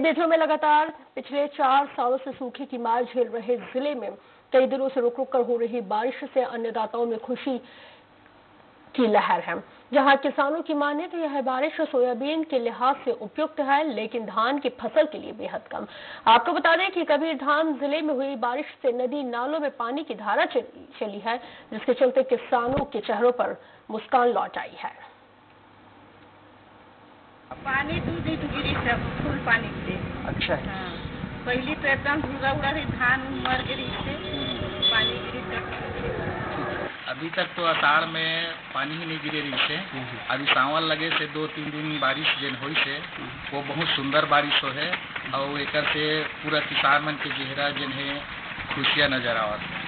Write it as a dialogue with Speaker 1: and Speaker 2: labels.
Speaker 1: बेटियों में लगातार पिछले 4 सालों से सूखे की मार झेल रहे जिले में कई दिनों से रुक रुक कर हो रही बारिश से अन्नदाताओं में खुशी की लहर है। जहां किसानों की माने तो यह बारिश सोयाबीन के लिहाज से उपयुक्त है, लेकिन धान की फसल के लिए बेहद कम। आपको बता दें कि कबीरधाम जिले में हुई बारिश से नदी नालों में पानी की धारा चली है, जिसके चलते किसानों के चेहरों पर मुस्कान लौट आई है।
Speaker 2: पानी दूध गिरी सब फुल पानी से।
Speaker 3: अच्छा है।
Speaker 2: हाँ। पहली तो एकदम भूगा उड़ा रही, धान मर गई से पानी गिरी तक।
Speaker 4: अभी तक तो आषाढ़ में पानी ही नहीं गिरे रही से। अभी सावन लगे से 2-3 दिन बारिश जन हुई से वो बहुत सुंदर बारिश हो है और एक से पूरा किसान मन के चेहरा जन है खुशियाँ नजर आवत है।